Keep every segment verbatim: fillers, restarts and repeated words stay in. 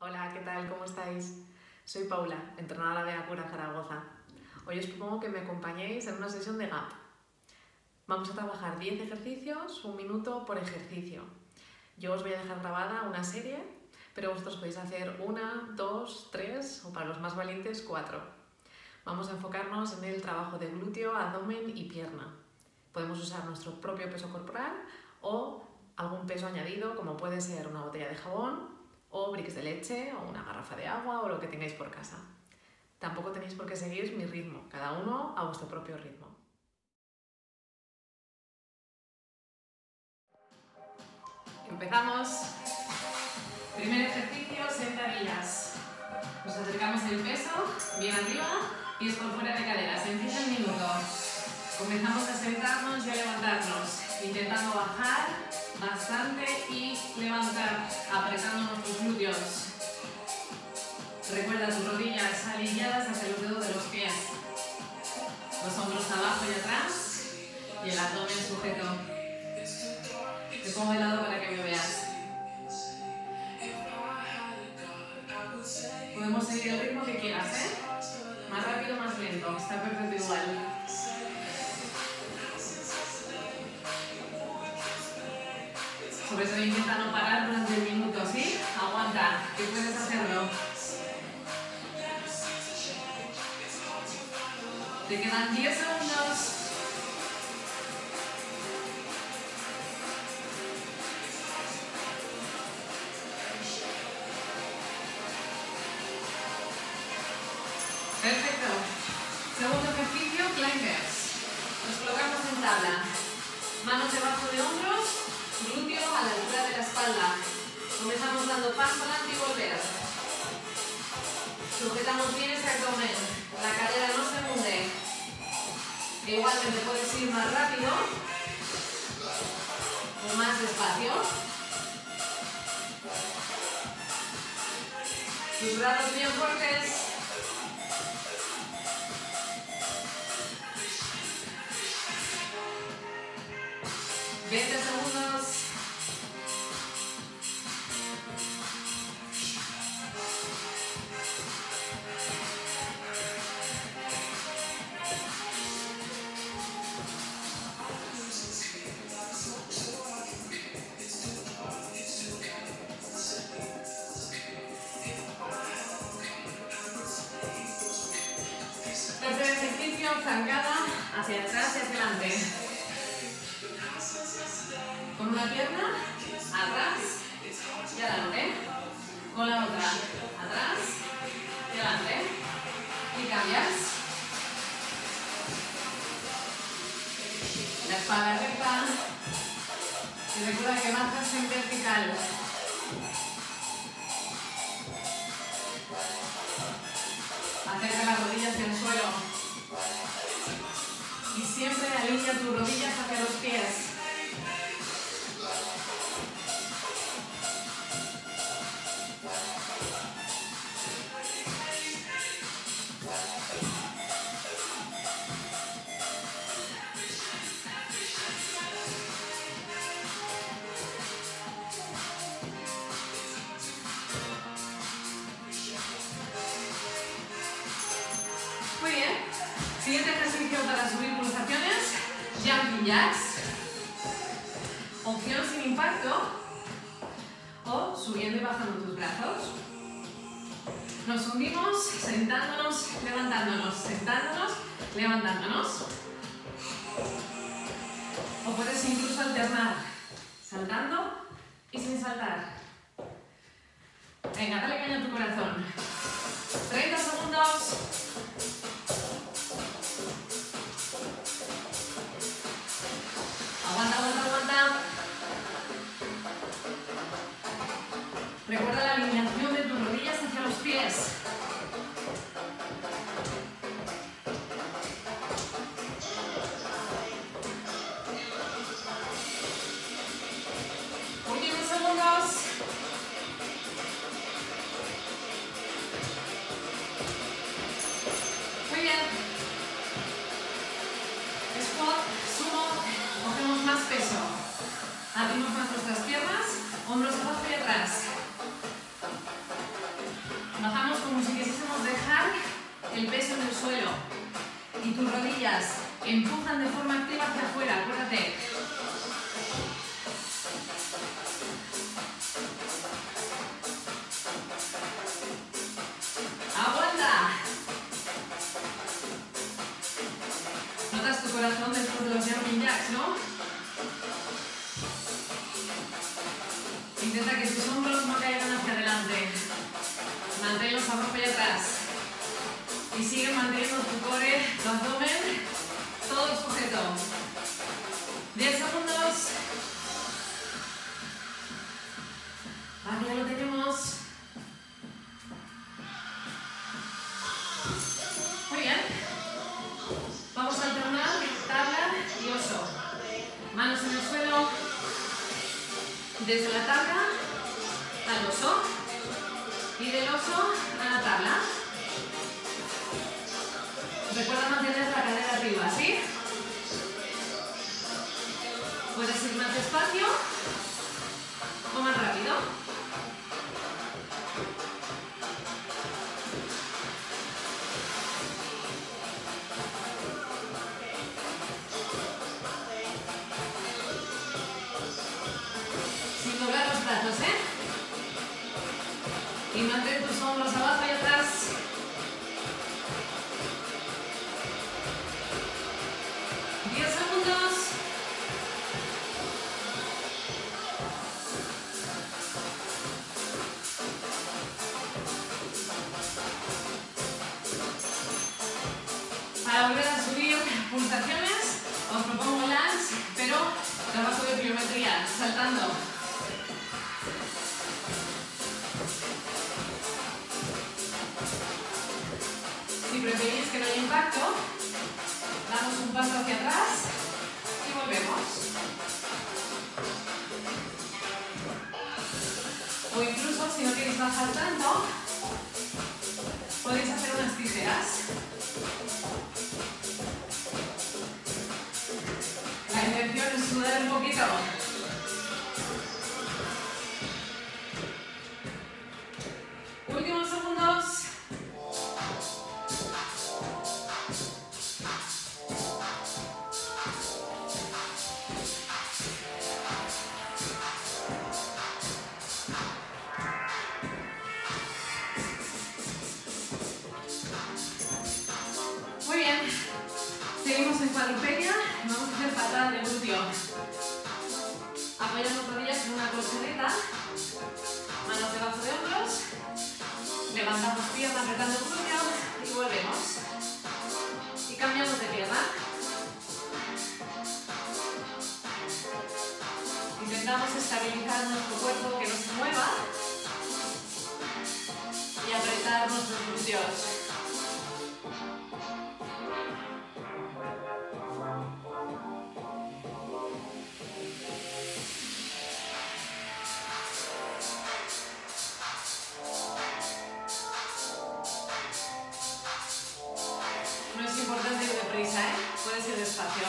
Hola, ¿qué tal? ¿Cómo estáis? Soy Paula, entrenadora de Acura Zaragoza. Hoy os propongo que me acompañéis en una sesión de gap. Vamos a trabajar diez ejercicios, un minuto por ejercicio. Yo os voy a dejar grabada una serie, pero vosotros podéis hacer una, dos, tres o para los más valientes, cuatro. Vamos a enfocarnos en el trabajo de glúteo, abdomen y pierna. Podemos usar nuestro propio peso corporal o algún peso añadido, como puede ser una botella de jabón, o bricks de leche, o una garrafa de agua, o lo que tengáis por casa. Tampoco tenéis por qué seguir mi ritmo, cada uno a vuestro propio ritmo. Empezamos. Primer ejercicio, sentadillas. Nos acercamos el peso, bien arriba, pies por fuera de caderas. Empieza el minuto. Comenzamos a sentarnos y a levantarnos, intentando bajar bastante y levantar, apretando nuestros glúteos. Recuerda tus rodillas alineadas hacia los dedos de los pies. Los hombros abajo y atrás y el abdomen sujeto. Te pongo de lado para que me veas. Podemos seguir el ritmo que quieras, ¿eh? Más rápido, más lento. Está perfecto igual. Sobre todo intenta no parar durante el minuto, ¿sí? Aguanta, que puedes hacerlo. Te quedan diez segundos. Perfecto. Segundo ejercicio, climbers. Nos colocamos en tabla. Manos debajo de hombros, glúteo a la altura de la espalda. Comenzamos dando paso adelante y volver. Sujetamos bien ese abdomen. La cadera no se hunde. E igualmente puedes ir más rápido o más despacio. Tus brazos bien fuertes. veinte segundos. Tercer ejercicio, zancada hacia atrás y hacia adelante. Con una pierna, atrás y adelante. Con la otra, atrás y adelante. Y cambias. La espalda recta. Y recuerda que bajas en vertical. Acerca las rodillas del suelo. Y siempre alinea tus rodillas hacia los pies. Muy bien. Siguiente ejercicio para subir pulsaciones. Jumping jacks. Opción sin impacto. O subiendo y bajando tus brazos. Nos hundimos, sentándonos, levantándonos, sentándonos, levantándonos. O puedes incluso alternar, saltando y sin saltar. Venga, dale caña a tu corazón. treinta segundos. Aguanta, aguanta, aguanta. Recuerda la alineación de tus rodillas hacia los pies. Últimos segundos. Muy bien. Squat, sumo, cogemos más peso. Abrimos más nuestras piernas, hombros abajo y atrás. el peso en el suelo y tus rodillas empujan de forma activa hacia afuera, acuérdate. Aguanta. Notas tu corazón después de los jumping jacks, ¿no? Intenta que tus hombros no caigan hacia adelante. Manténlos abajo y atrás. Y sigue manteniendo tu core, tu abdomen, todo sujeto. diez segundos. Vale, ya lo tenemos. Muy bien. Vamos a alternar tabla y oso. Manos en el suelo. Desde la tabla al oso. Y del oso a la tabla. Recuerda mantener la cadera arriba, ¿sí? Puedes ir más despacio o más rápido. Sin doblar los brazos, ¿eh? Y mantén tus hombros abajo y atrás. diez segundos. Para volver a subir pulsaciones, os propongo lunge, pero trabajo de pliometría, saltando. Si preferís que no haya impacto, damos un paso hacia atrás y volvemos. O incluso, si no queréis bajar tanto, podéis hacer unas tijeras. La intención es sudar un poquito. Últimos segundos. Muy bien. Seguimos en cuadrupedia. Vamos a hacer patada de glúteo. Apoyamos rodillas en una colchoneta. Manos debajo de hombros. Levantamos pierna apretando el glúteo y volvemos. Y cambiamos de pierna. Intentamos estabilizar nuestro cuerpo, que no se mueva. Y apretar nuestros glúteos. No es importante ir deprisa, ¿eh? Puedes ir despacio.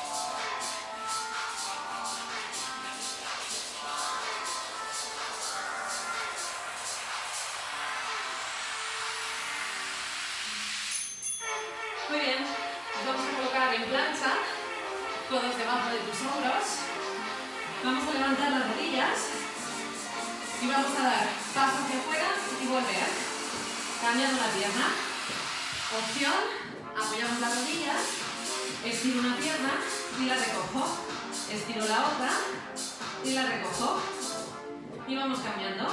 Muy bien, vamos a colocar en plancha, codos debajo de tus hombros. Vamos a levantar las rodillas y vamos a dar paso hacia afuera y volver. Cambiando la pierna. Opción. Apoyamos la rodilla, estiro una pierna y la recojo, estiro la otra y la recojo y vamos cambiando.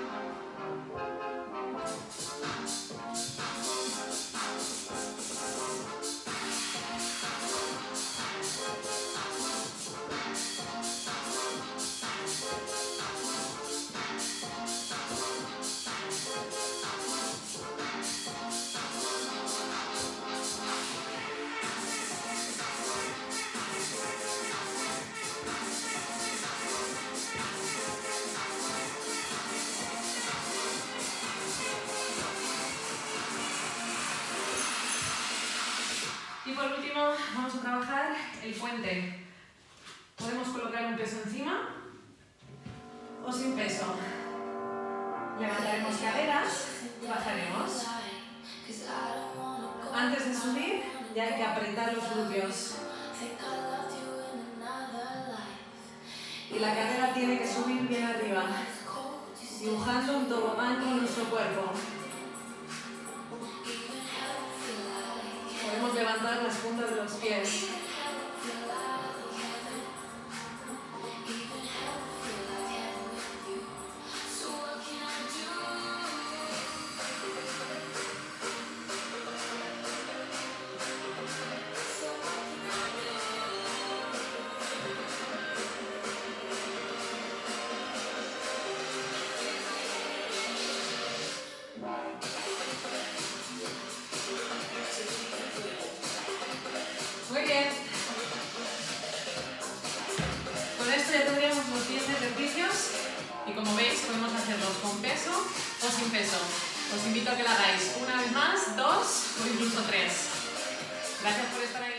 Y por último vamos a trabajar el puente. Podemos colocar un peso encima o sin peso. Levantaremos caderas, bajaremos. Antes de subir ya hay que apretar los glúteos. Y la cadera tiene que subir bien arriba, dibujando un tobogán con nuestro cuerpo. Podemos levantar las puntas de los pies. Muy bien. Con esto ya tendríamos los diez ejercicios y como veis podemos hacerlos con peso o sin peso. Os invito a que lo hagáis una vez más, dos o incluso tres. Gracias por estar ahí.